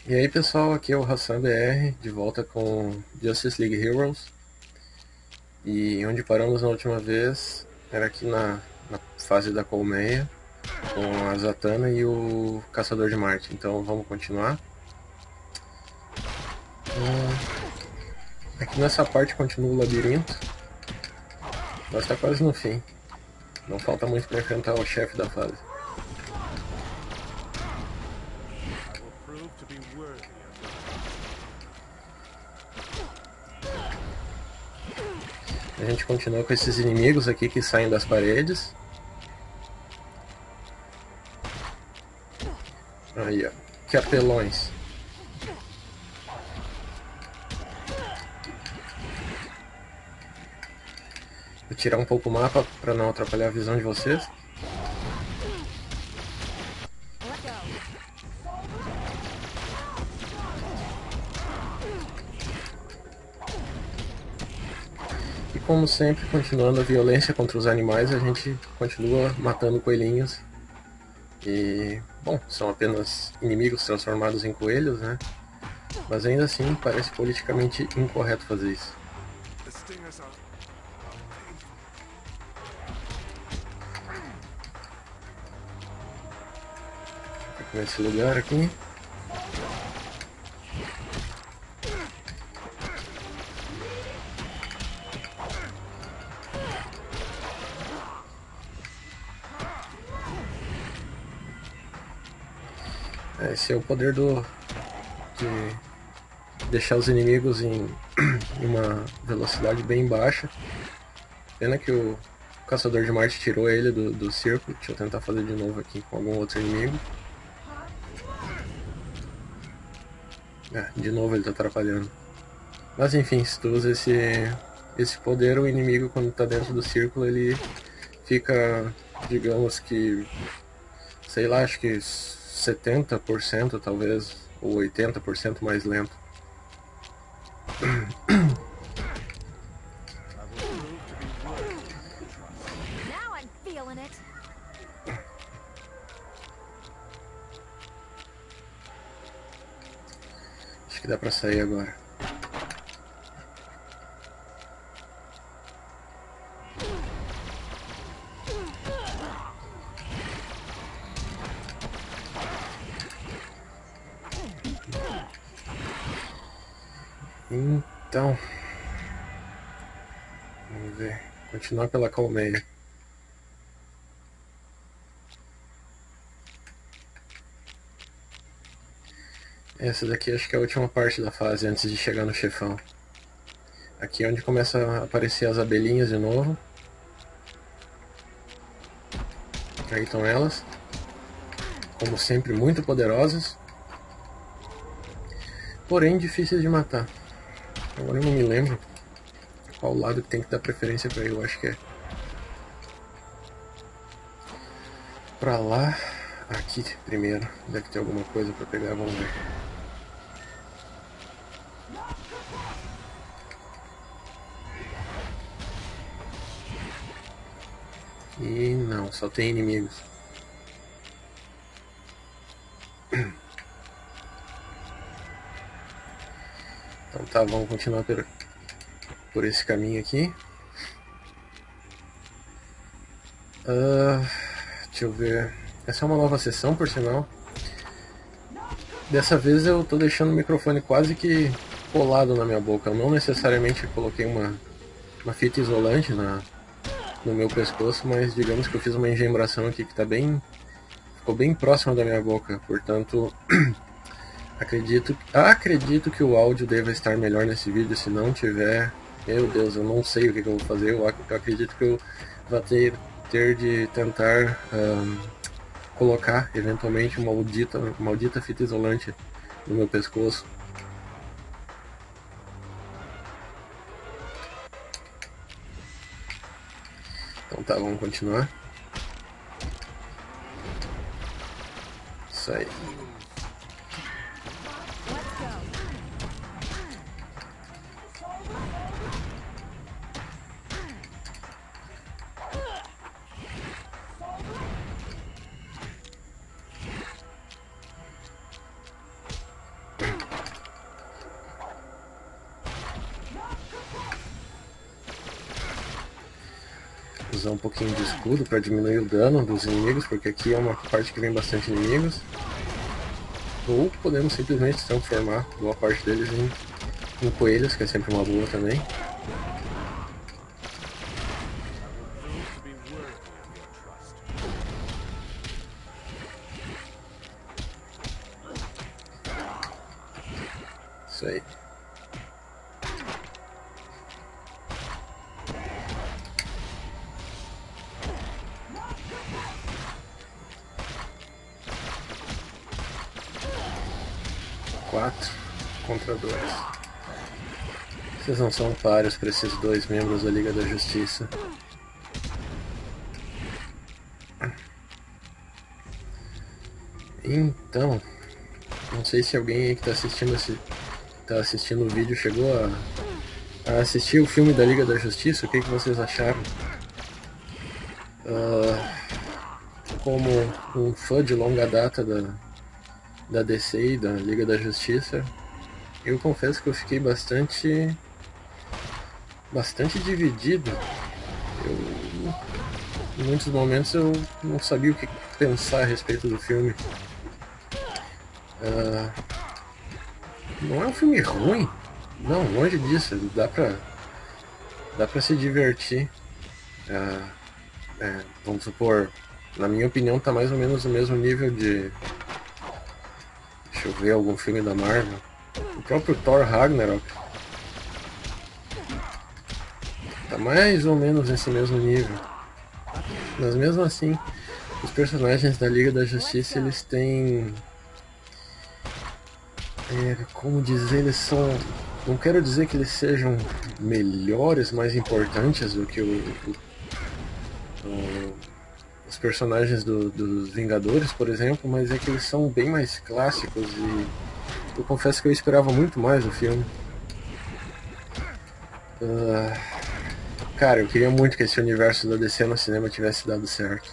E aí pessoal, aqui é o Hassan BR, de volta com Justice League Heroes. E onde paramos na última vez era aqui na fase da colmeia, com a Zatanna e o Caçador de Marte. Então vamos continuar. Aqui nessa parte continua o labirinto, mas está quase no fim. Não falta muito para enfrentar o chefe da fase. A gente continua com esses inimigos aqui que saem das paredes. Aí, ó. Que apelões. Vou tirar um pouco o mapa para não atrapalhar a visão de vocês. E como sempre, continuando a violência contra os animais, a gente continua matando coelhinhos. E, bom, são apenas inimigos transformados em coelhos, né? Mas ainda assim, parece politicamente incorreto fazer isso. Vou pegar esse lugar aqui. Esse é o poder de deixar os inimigos em uma velocidade bem baixa. Pena que o Caçador de Marte tirou ele do circo. Deixa eu tentar fazer de novo aqui com algum outro inimigo. De novo ele tá atrapalhando. Mas enfim, se tu usa esse poder, o inimigo quando tá dentro do círculo, ele fica, digamos que, sei lá, acho que 70% talvez, ou 80% mais lento. Acho que dá pra sair agora. Então, vamos ver. Continuar pela colmeia. Essa daqui acho que é a última parte da fase antes de chegar no chefão. Aqui é onde começa a aparecer as abelhinhas de novo. Aí estão elas. Como sempre, muito poderosas. Porém, difíceis de matar. Agora eu não me lembro qual lado que tem que dar preferência pra eu acho que é pra lá. Aqui primeiro. Deve ter alguma coisa pra pegar, vamos ver. E não, só tem inimigos. Então tá, vamos continuar por esse caminho aqui. Deixa eu ver. Essa é uma nova sessão, por sinal. Dessa vez eu tô deixando o microfone quase que colado na minha boca. Eu não necessariamente coloquei uma fita isolante no meu pescoço, mas digamos que eu fiz uma engembração aqui que ficou bem próxima da minha boca. Portanto, acredito que o áudio deva estar melhor nesse vídeo. Se não tiver, meu Deus, eu não sei o que eu vou fazer. Eu acredito que eu vou ter de tentar colocar eventualmente uma maldita fita isolante no meu pescoço. Então tá, vamos continuar. Isso aí. usar um pouquinho de escudo para diminuir o dano dos inimigos, porque aqui é uma parte que vem bastante inimigos. Ou podemos simplesmente transformar boa parte deles em coelhos, que é sempre uma boa também. Isso aí. Quatro contra 2. Vocês não são páreos para esses dois membros da Liga da Justiça. Então, não sei se alguém aí que está assistindo o vídeo chegou a assistir o filme da Liga da Justiça. O que vocês acharam? Como um fã de longa data da DC e da Liga da Justiça, eu confesso que eu fiquei bastante dividido. Em muitos momentos eu não sabia o que pensar a respeito do filme. Não é um filme ruim, não, longe disso, dá pra se divertir. Vamos supor, na minha opinião tá mais ou menos no mesmo nível de... Deixa eu ver algum filme da Marvel. O próprio Thor Ragnarok tá mais ou menos nesse mesmo nível. Mas mesmo assim, os personagens da Liga da Justiça, eles têm... como dizer, eles são... Não quero dizer que eles sejam melhores, mais importantes do que os personagens dos Vingadores, por exemplo, mas é que eles são bem mais clássicos e eu confesso que eu esperava muito mais do filme. Cara, eu queria muito que esse universo da DC no cinema tivesse dado certo.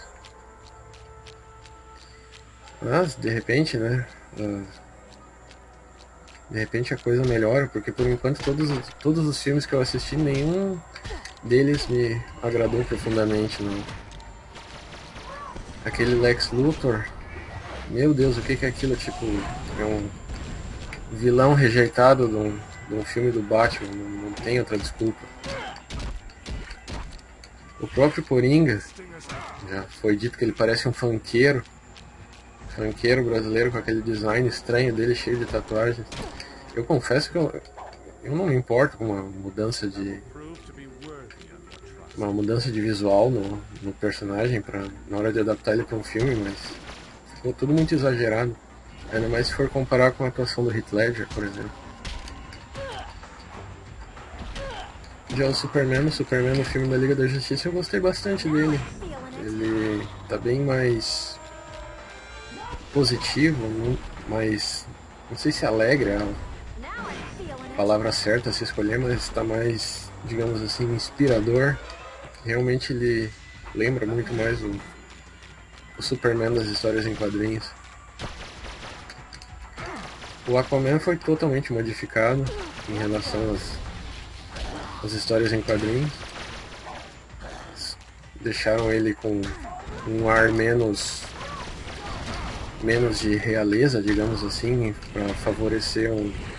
Mas, de repente, né? De repente a coisa melhora, porque por enquanto todos os filmes que eu assisti, nenhum deles me agradou profundamente, não. Aquele Lex Luthor, meu Deus, o que é aquilo? Tipo, é um vilão rejeitado de um filme do Batman, não tem outra desculpa. O próprio Coringa, já foi dito que ele parece um funkeiro brasileiro com aquele design estranho dele, cheio de tatuagens. Eu confesso que eu não me importo com uma mudança de visual no personagem na hora de adaptar ele para um filme, mas ficou tudo muito exagerado. Ainda mais se for comparar com a atuação do Heath Ledger, por exemplo. Já o Superman no filme da Liga da Justiça, eu gostei bastante dele. Ele tá bem mais positivo, mais... não sei se alegre é a palavra certa a se escolher, mas está mais, digamos assim, inspirador. Realmente ele lembra muito mais o Superman das histórias em quadrinhos. O Aquaman foi totalmente modificado em relação às histórias em quadrinhos. Deixaram ele com um ar menos de realeza, digamos assim, para favorecer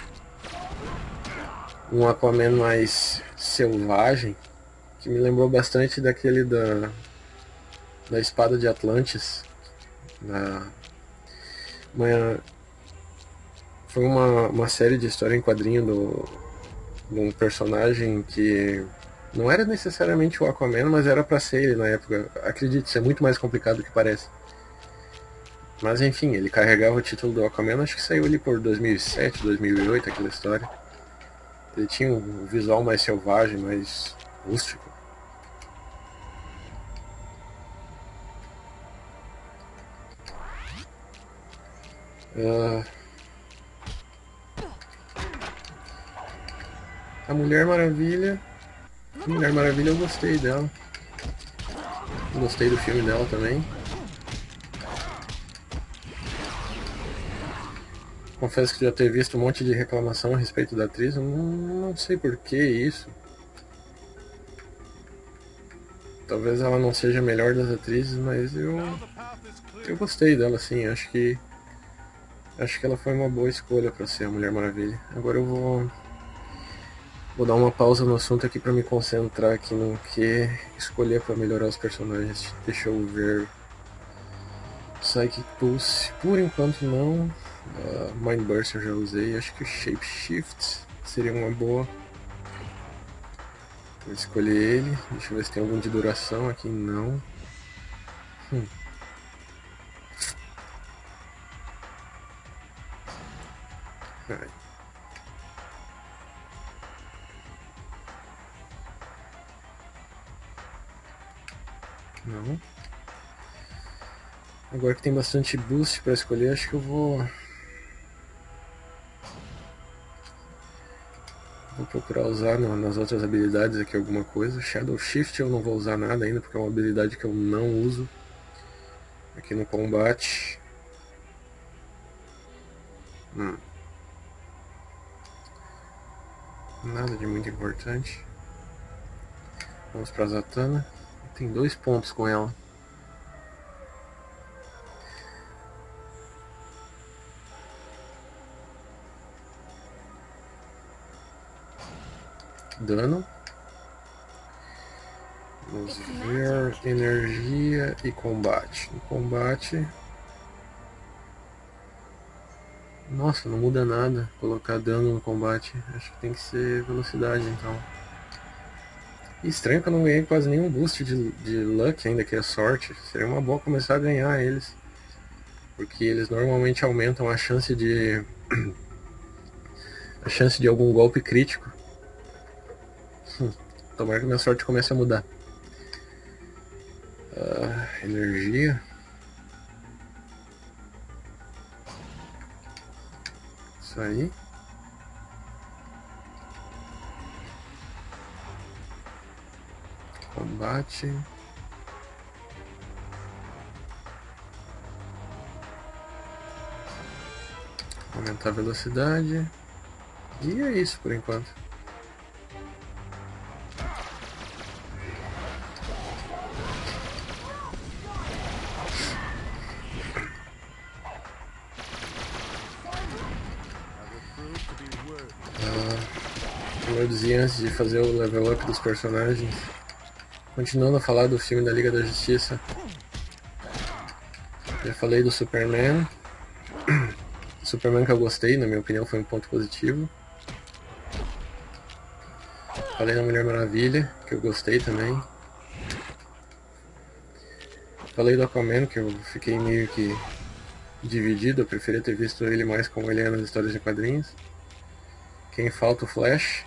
um Aquaman mais selvagem, que me lembrou bastante daquele da Espada de Atlantis. Foi uma série de história em quadrinho de um personagem que não era necessariamente o Aquaman, mas era pra ser ele na época. Acredite, isso é muito mais complicado do que parece. Mas enfim, ele carregava o título do Aquaman, acho que saiu ali por 2007, 2008, aquela história. Ele tinha um visual mais selvagem, mais rústico. A Mulher Maravilha eu gostei dela. Gostei do filme dela também. Confesso que já ter visto um monte de reclamação a respeito da atriz, eu não sei por que isso. talvez ela não seja a melhor das atrizes, mas eu gostei dela, assim. Acho que ela foi uma boa escolha para ser a Mulher Maravilha. Agora eu vou dar uma pausa no assunto aqui para me concentrar aqui no que escolher para melhorar os personagens. Deixa eu ver. Psychic Pulse, por enquanto não. Mind Burst eu já usei. Acho que o Shape Shift seria uma boa. Vou escolher ele. Deixa eu ver se tem algum de duração aqui. Não. Ai. Não. Agora que tem bastante boost para escolher, acho que eu vou procurar usar nas outras habilidades aqui alguma coisa. Shadow Shift eu não vou usar nada ainda, porque é uma habilidade que eu não uso aqui no combate. Nada de muito importante. Vamos para Zatanna. Tem 2 pontos com ela. Dano. Vamos ver energia e combate. No combate, nossa, não muda nada colocar dano no combate. Acho que tem que ser velocidade então. E estranho que eu não ganhei quase nenhum boost de luck ainda, que é sorte. Seria uma boa começar a ganhar eles, porque eles normalmente aumentam a chance de algum golpe crítico. Tomara que minha sorte comece a mudar. Energia. Isso aí. Combate. Aumentar a velocidade. E é isso por enquanto. Como eu dizia antes de fazer o level up dos personagens, continuando a falar do filme da Liga da Justiça, já falei do Superman. Superman que eu gostei, na minha opinião foi um ponto positivo. Falei da Mulher Maravilha, que eu gostei também. Falei do Aquaman, que eu fiquei meio que dividido, eu preferia ter visto ele mais como ele é nas histórias de quadrinhos. Quem falta, o Flash.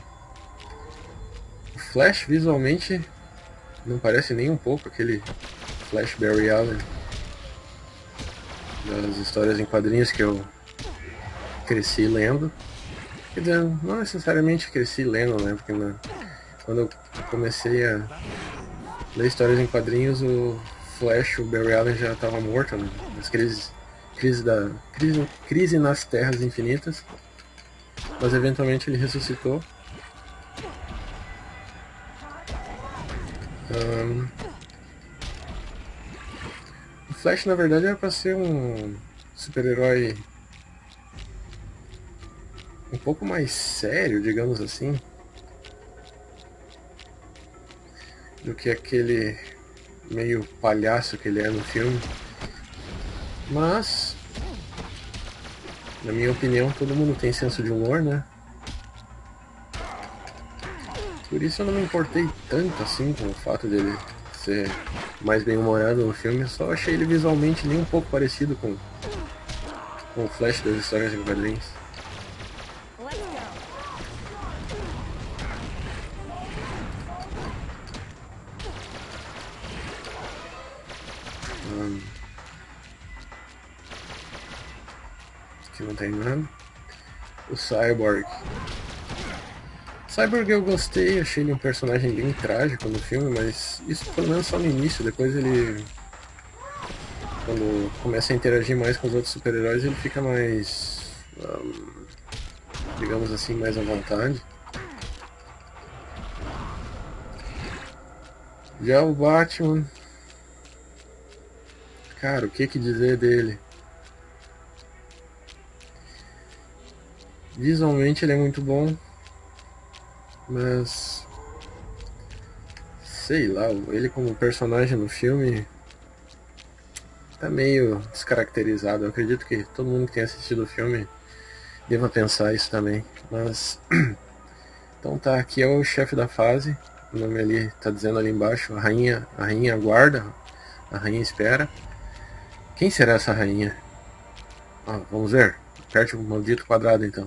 O Flash visualmente não parece nem um pouco aquele Flash Barry Allen das histórias em quadrinhos que eu cresci lendo. Quer dizer, não necessariamente cresci lendo, né? Porque quando eu comecei a ler histórias em quadrinhos, o Flash, o Barry Allen já estava morto, né? Nas crise nas Terras Infinitas. Mas eventualmente ele ressuscitou. O Flash na verdade era para ser um super-herói um pouco mais sério, digamos assim, do que aquele meio palhaço que ele é no filme. Mas, na minha opinião, todo mundo tem senso de humor, né? Por isso eu não me importei tanto assim com o fato dele ser mais bem-humorado no filme. Eu só achei ele visualmente nem um pouco parecido com o Flash das histórias em quadrinhos. Aqui não tem nada. O Cyborg. Cyborg eu gostei, achei ele um personagem bem trágico no filme, mas isso pelo menos só no início. Depois ele, quando começa a interagir mais com os outros super-heróis, ele fica mais, digamos assim, mais à vontade. Já o Batman, cara, o que dizer dele? Visualmente ele é muito bom, mas sei lá, ele como personagem no filme tá meio descaracterizado. Eu acredito que todo mundo que tem assistido o filme deva pensar isso também. Mas então tá, aqui é o chefe da fase. O nome ali tá dizendo ali embaixo, a rainha aguarda, a rainha espera. Quem será essa rainha? Ah, vamos ver. Aperte o maldito quadrado então.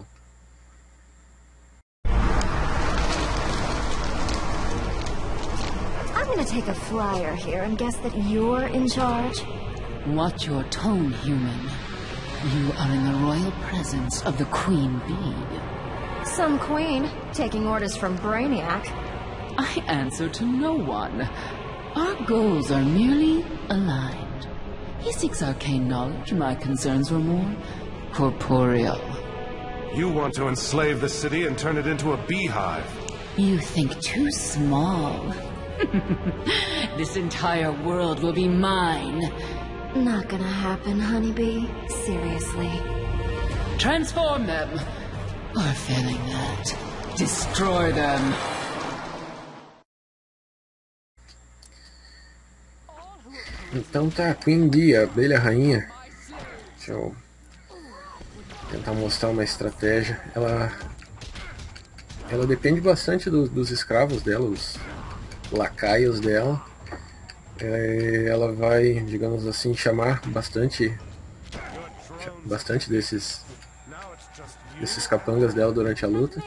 I'm gonna take a flyer here and guess that you're in charge. Watch your tone, human. You are in the royal presence of the Queen Bee. Some queen, taking orders from Brainiac. I answer to no one. Our goals are merely aligned. He seeks arcane knowledge. My concerns were more corporeal. You want to enslave the city and turn it into a beehive. You think too small. This entire world will be mine. Not gonna happen, honeybee. Seriously. Transform them. Or failing that, destroy them. Então tá, Queen Bee, a abelha rainha. Deixa eu tentar mostrar uma estratégia. Ela depende bastante dos escravos dela, os lacaios dela. Ela vai, digamos assim, chamar bastante desses capangas dela durante a luta.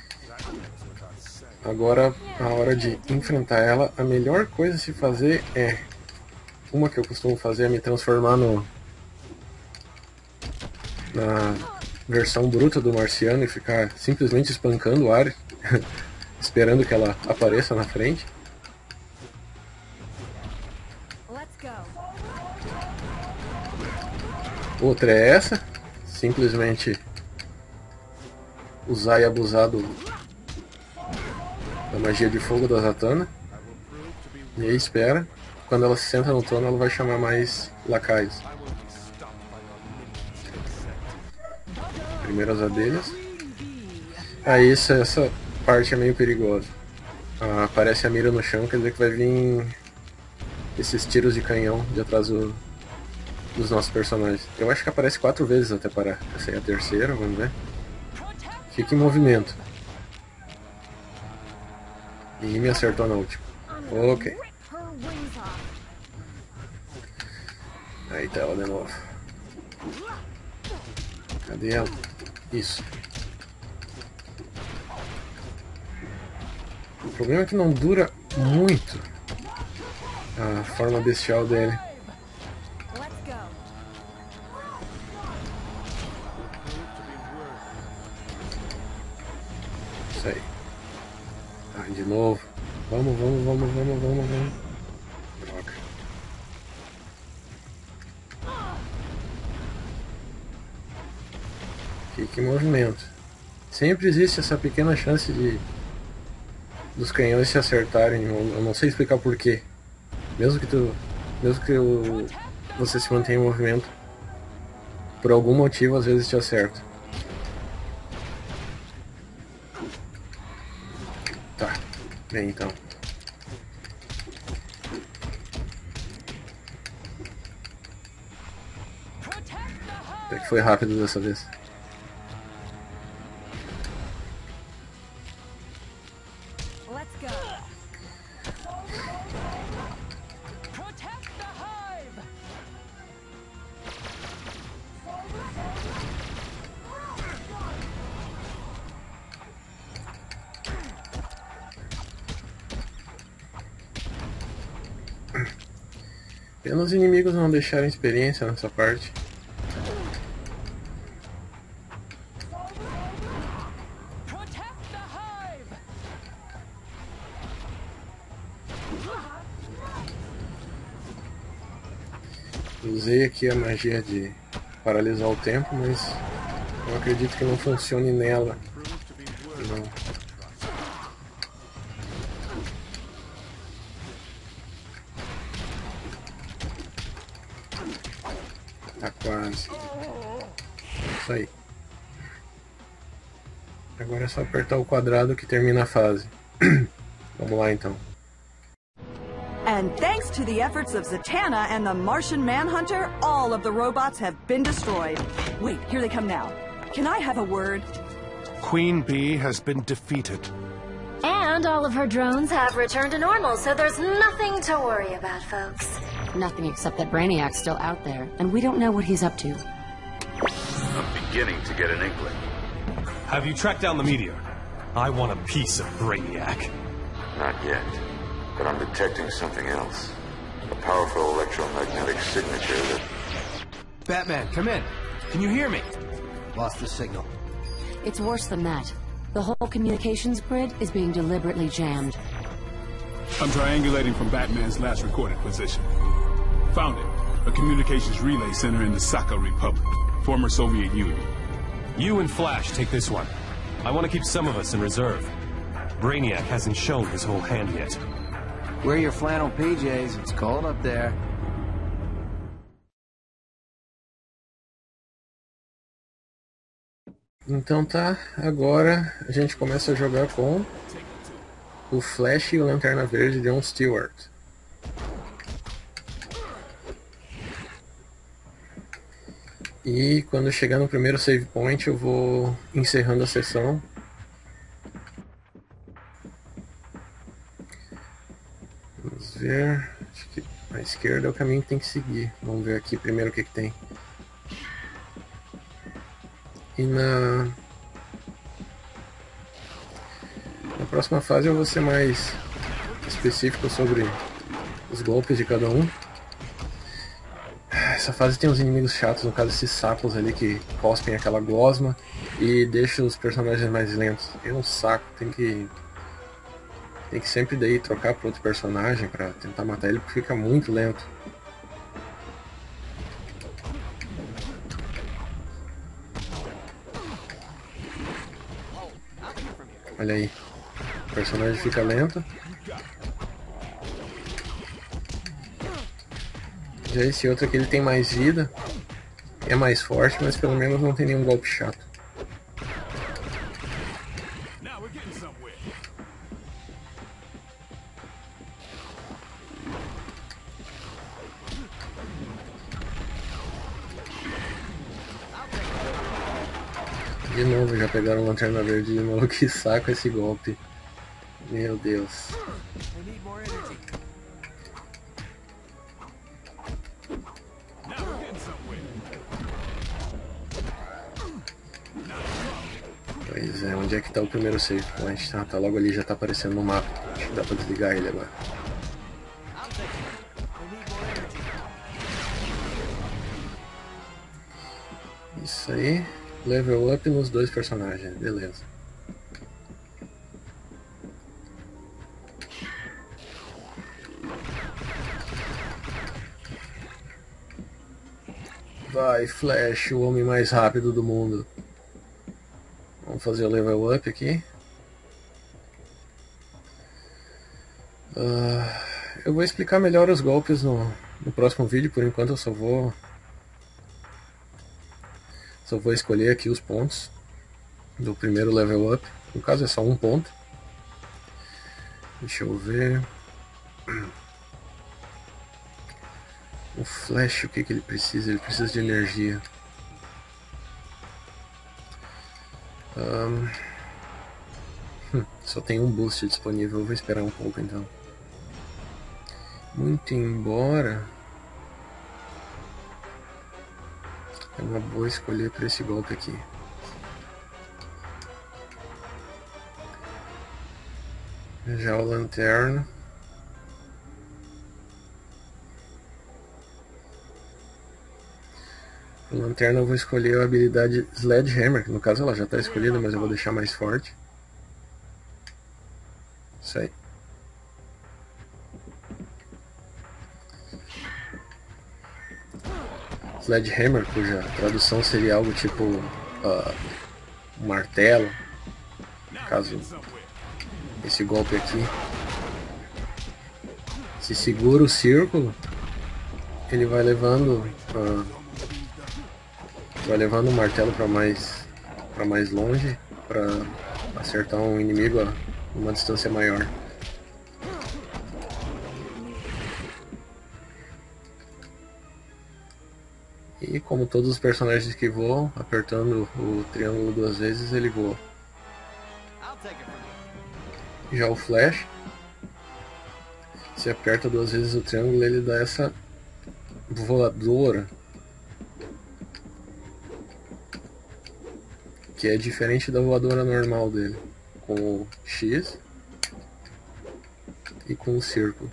Agora, a hora de enfrentar ela, a melhor coisa a se fazer é... Uma que eu costumo fazer é me transformar na versão bruta do marciano e ficar simplesmente espancando o ar, esperando que ela apareça na frente. Outra é essa, simplesmente usar e abusar da magia de fogo da Zatanna. E aí espera. Quando ela se senta no trono, ela vai chamar mais lacaios. Primeiro as abelhas. Aí essa parte é meio perigosa. Aparece a mira no chão, quer dizer que vai vir esses tiros de canhão de atrás dos nossos personagens. Eu acho que aparece 4 vezes até parar. Essa é a terceira, vamos ver. Fica em movimento. E me acertou na última. Ok. Aí tá ela de novo. Cadê ela? Isso. O problema é que não dura muito a forma bestial dele. Isso aí. De novo. Vamos. Droga. Fique em movimento. Sempre existe essa pequena chance dos canhões se acertarem. Eu não sei explicar porquê. Mesmo que você se mantenha em movimento, por algum motivo às vezes te acerta. Tá, bem então. Até que foi rápido dessa vez. Pena os inimigos não deixarem experiência nessa parte. Usei aqui a magia de paralisar o tempo, mas eu acredito que não funcione nela. Não. Tá quase. Isso aí. Agora é só apertar o quadrado que termina a fase. Vamos lá então. And thanks to the efforts of Zatanna and the Martian Manhunter, all of the robots have been destroyed. Wait, here they come now. Can I have a word? Queen Bee has been defeated. And all of her drones have returned to normal, so there's nothing to worry about, folks. Nothing except that Brainiac's still out there, and we don't know what he's up to. I'm beginning to get an inkling. Have you tracked down the meteor? I want a piece of Brainiac. Not yet, but I'm detecting something else. A powerful electromagnetic signature that... Batman, come in. Can you hear me? Lost the signal. It's worse than that. The whole communications grid is being deliberately jammed. I'm triangulating from Batman's last recorded position. Found it. A communications relay center in the Sakha Republic, former Soviet Union. You and Flash take this one. I want to keep some of us in reserve. Brainiac hasn't shown his whole hand yet. Wear your flannel PJs. It's cold up there. Então tá, agora a gente começa a jogar com o Flash e o Lanterna Verde de John Stewart. E quando chegar no primeiro save point eu vou encerrando a sessão. Vamos ver, acho que a esquerda é o caminho que tem que seguir. Vamos ver aqui primeiro o que tem. E na próxima fase eu vou ser mais específico sobre os golpes de cada um. Essa fase tem uns inimigos chatos, no caso esses sapos ali que cospem aquela gosma e deixam os personagens mais lentos. É um saco, tem que sempre daí trocar para outro personagem para tentar matar ele, porque fica muito lento. Olha aí, o personagem fica lento. Já esse outro aqui ele tem mais vida, é mais forte, mas pelo menos não tem nenhum golpe chato. De novo, já pegaram a Lanterna Verde de novo, que saco esse golpe. Meu Deus. Pois é, onde é que tá o primeiro save point? Tá logo ali, já tá aparecendo no mapa. Acho que dá pra desligar ele agora. Isso aí. Level up nos dois personagens, beleza. Vai, Flash, o homem mais rápido do mundo. Vamos fazer o level up aqui. Eu vou explicar melhor os golpes no próximo vídeo, por enquanto eu só vou escolher aqui os pontos do primeiro level up. No caso é só um ponto. Deixa eu ver. O Flash, o que ele precisa? Ele precisa de energia. Só tem um boost disponível, eu vou esperar um pouco então. Muito embora é uma boa escolha para esse golpe aqui. Já o Lanterna. O Lanterna eu vou escolher a habilidade Sledgehammer, que no caso ela já está escolhida, mas eu vou deixar mais forte. Isso aí. Sledgehammer, cuja tradução seria algo tipo um martelo. No caso, esse golpe aqui. Se segura o círculo, ele vai levando Vai levando o martelo para mais longe, para acertar um inimigo a uma distância maior. E como todos os personagens que voam, apertando o triângulo 2 vezes ele voa. Já o Flash, se aperta 2 vezes o triângulo, ele dá essa voadora, que é diferente da voadora normal dele, com o X e com o círculo.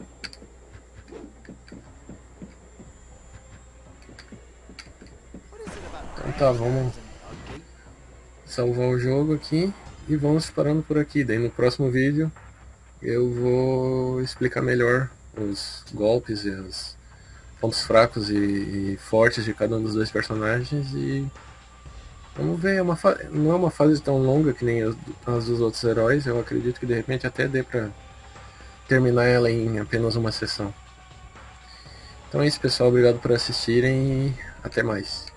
Então tá, vamos salvar o jogo aqui e vamos parando por aqui. Daí no próximo vídeo eu vou explicar melhor os golpes e os pontos fracos e fortes de cada um dos dois personagens. E vamos ver, não é uma fase tão longa que nem as dos outros heróis. Eu acredito que de repente até dê pra terminar ela em apenas uma sessão. Então é isso, pessoal, obrigado por assistirem e até mais.